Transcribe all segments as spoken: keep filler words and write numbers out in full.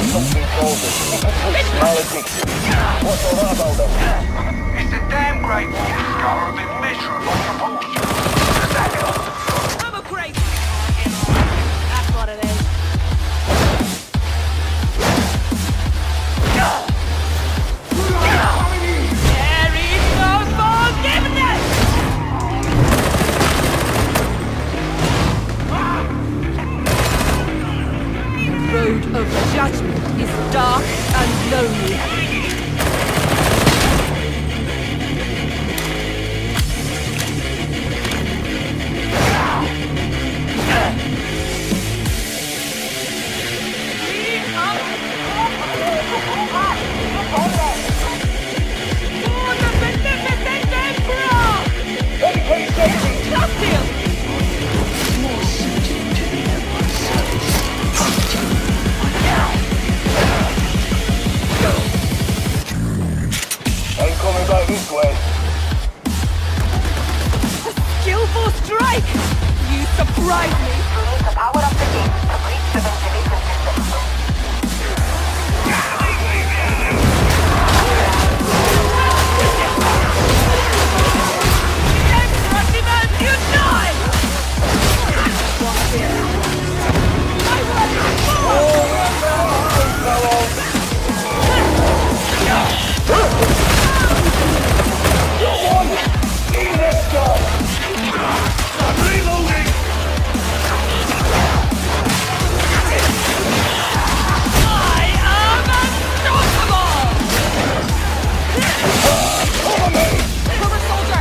something golden. Maledicted. What's all that about them? It's the damn great ones Scar have been miserable supposed to. Does that help? I'm a great. That's what it is. There is no forgiveness! The road of judgment is dark and lonely. This way. A skillful strike! You surprise me! We need to power up the gates to breach the ventilation system. Extraciman, you die! One here. I want I'm reloading! I am unstoppable! Cover me! Cover soldier!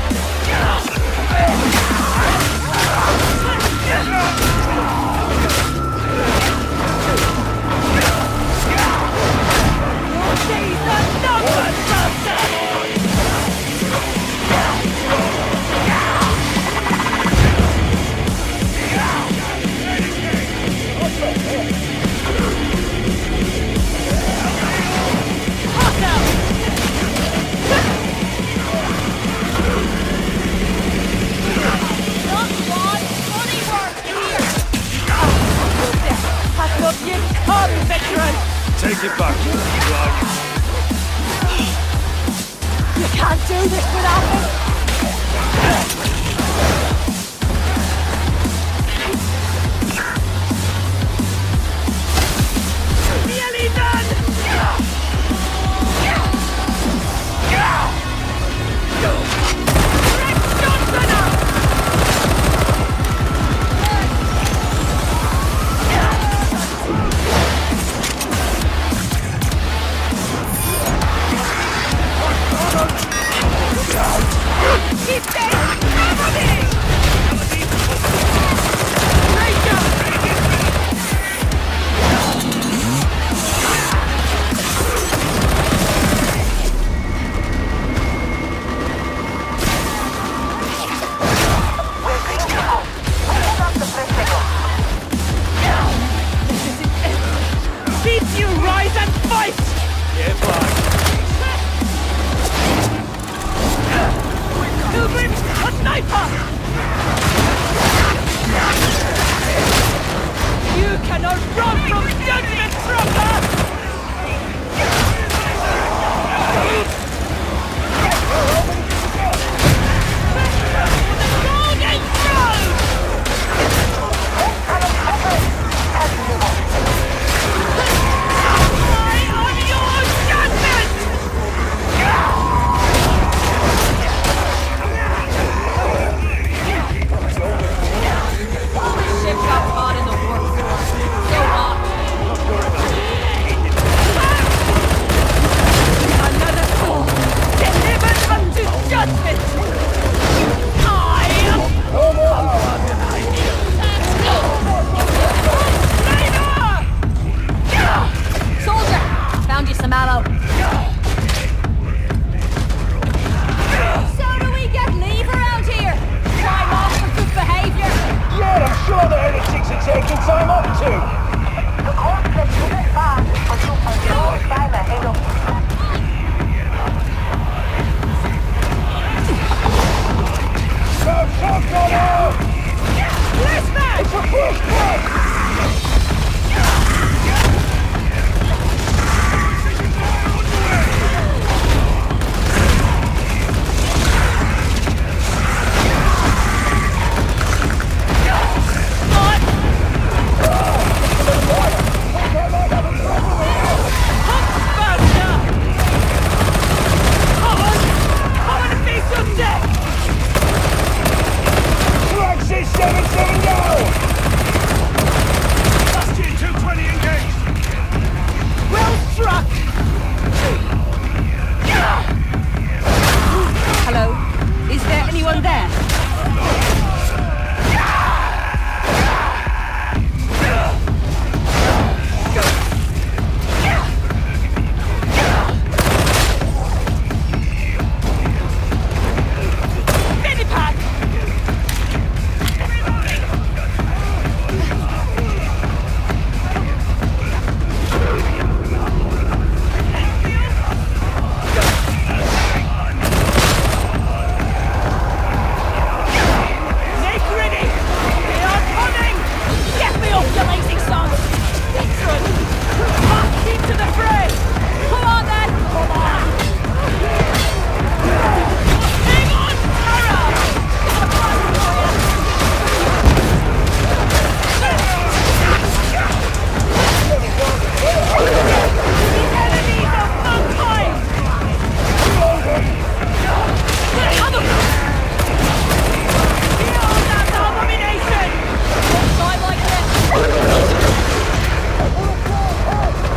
Your days are numbered, Master! Take it back. You can't do this without me! Nearly done! Rex Johnson up! Keep safe! Cover me! Ranger! We're green to go. Hold up the press signal. This isn't it! Beat you, rise and fight! Get back. Pilgrim, a sniper! You cannot run from judgment, trapper! The Golden Throne! I am your judgment! All the ships got caught in the warp storm. So hot.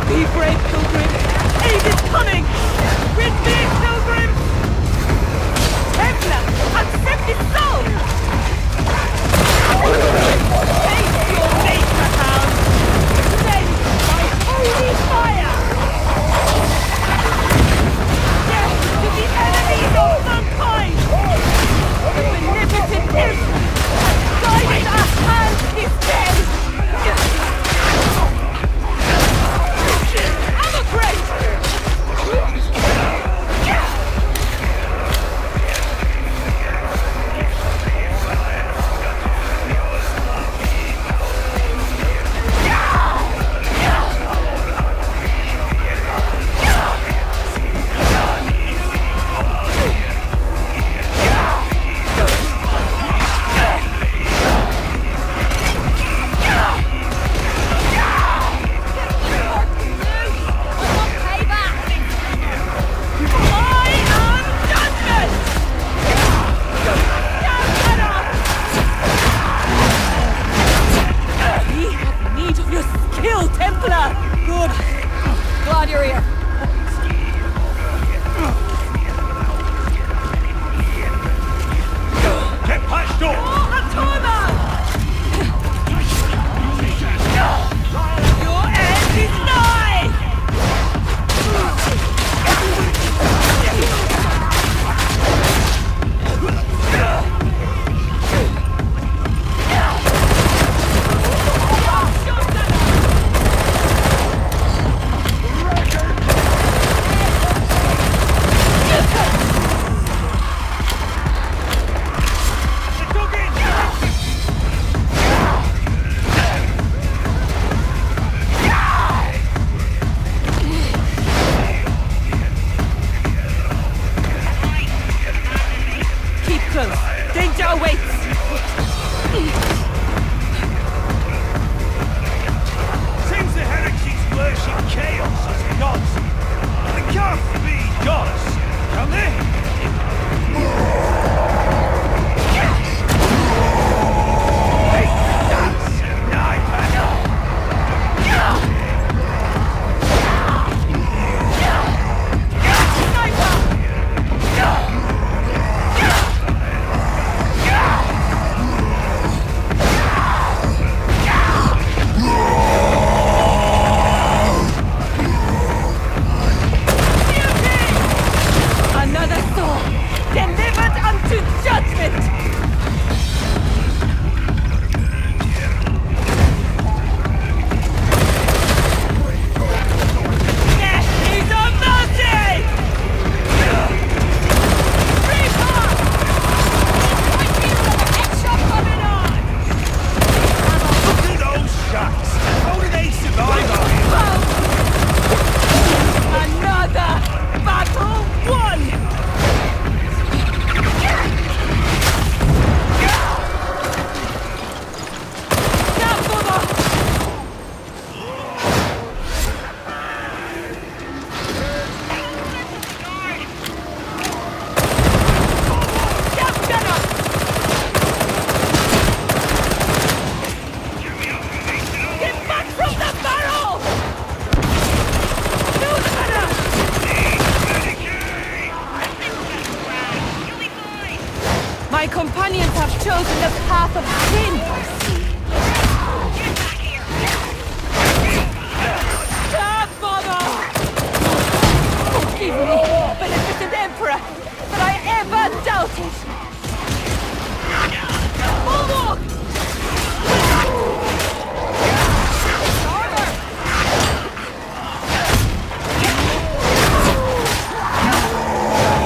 Be brave, Pilgrim! Aid is coming! With me, Pilgrim! Templar, accept his soul! Face your nature, hound! Cleanse by holy fire! Death to the enemies of mankind! The beneficent imp has guided our hand his day! I'm afraid! My companions have chosen the path of sin, I see. Godfather! Forgive me, beneficent Emperor, that I ever doubted! Bulwark!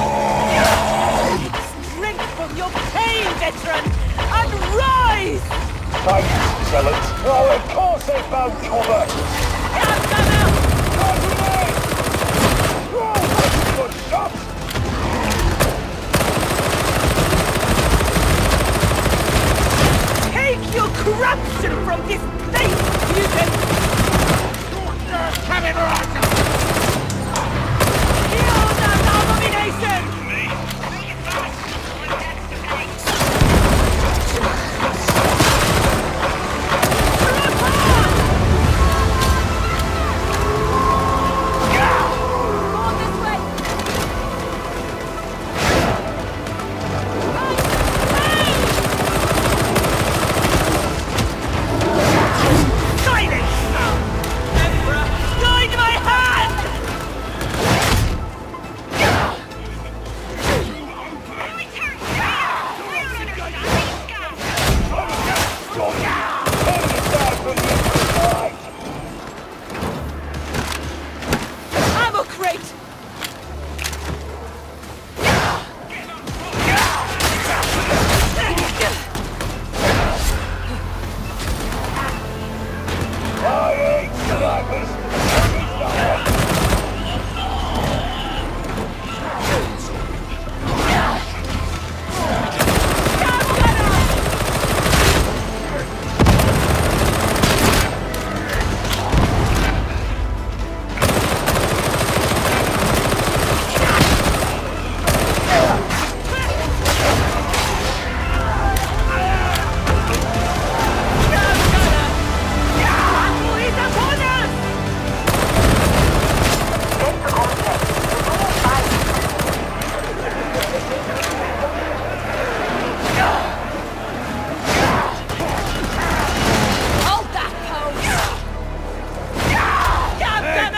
Drink from your pain, veteran, and rise!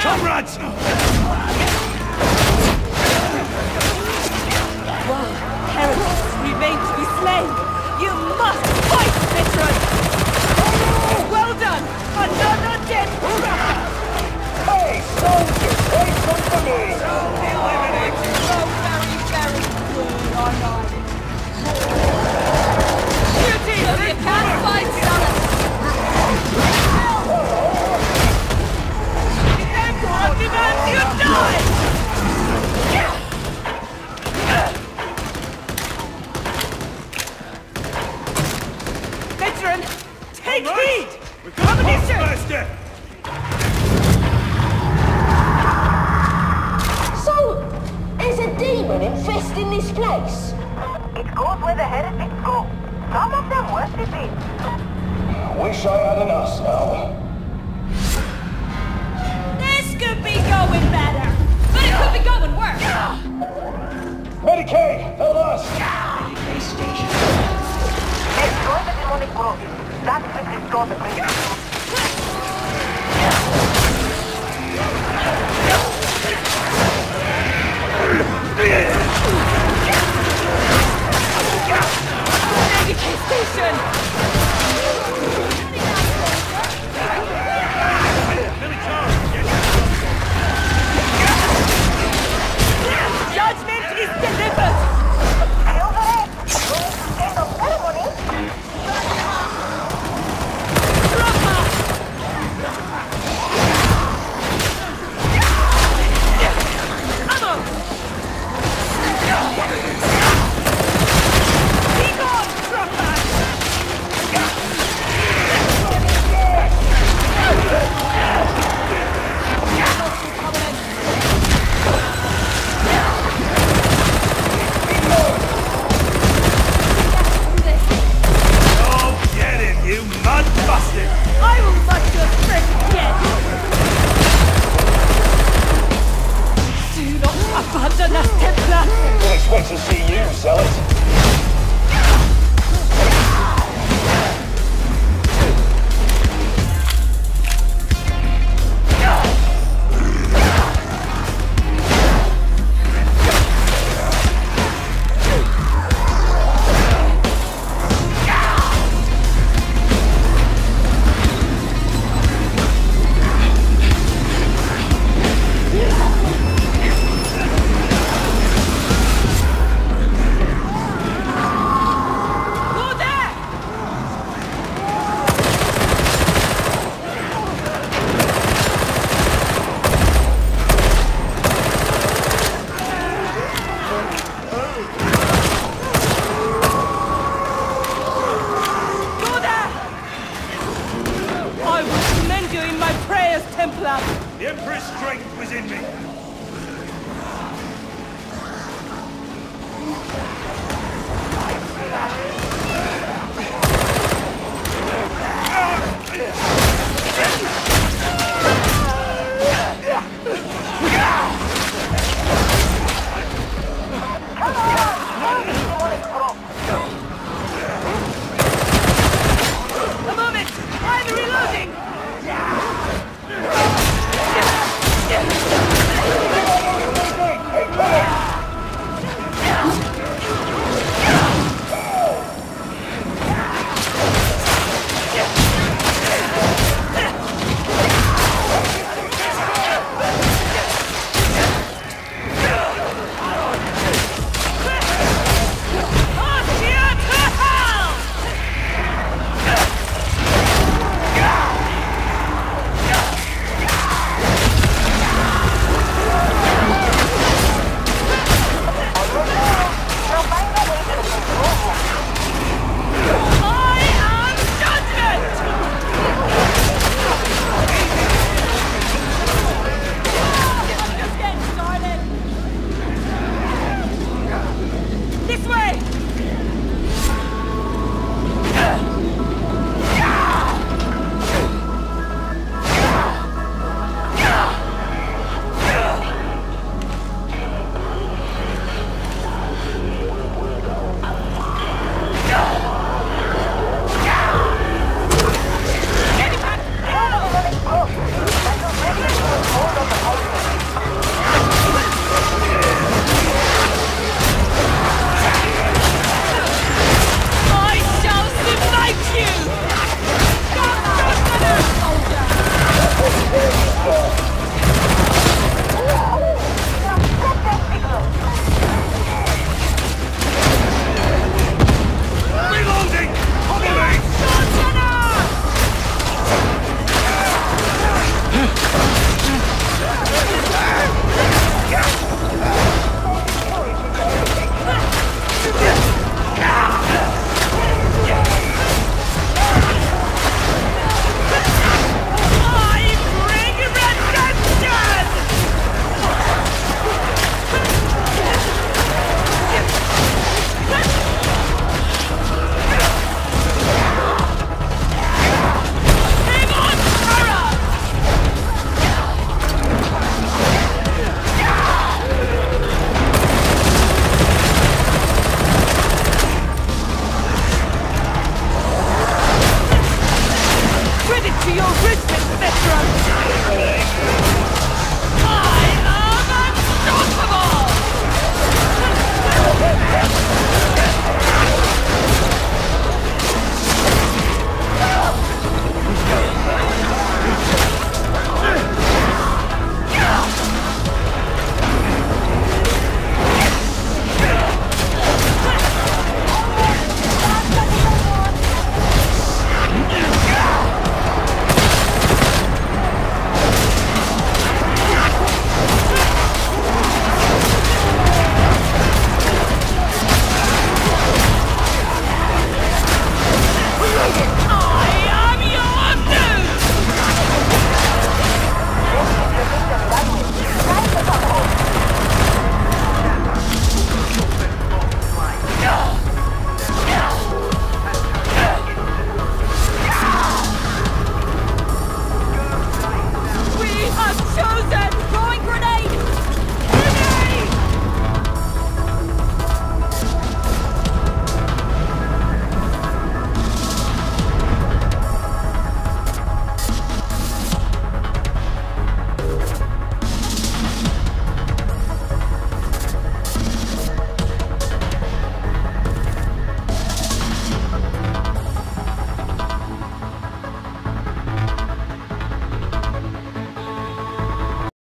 Comrades! While heretics remain to be slain, you must fight, veteran! Well done! Another dead trucker! Hey, soldiers, wait come for me! So very, very good, aren't I? Duty! You can't fight Salus! Demand you die! Veteran, take heed! Ammunition! Master! So, there's a demon infesting this place? It goes where the heretics go. Some of them worship it. Wish I had an us now. This could be going better, but it could be going worse. Medicaid, help us! Destroy the demonic growth. That will restore the bridge. Medicaid station! Judgment is delivered! Kill the rest. End of ceremony. Drama! Ammo! Be gone, Drama! Oh, get him, you mud bastard! I will let your friend get! Do not abandon us, Templar! Didn't expect to see you, Zealot. The Emperor's strength was in me.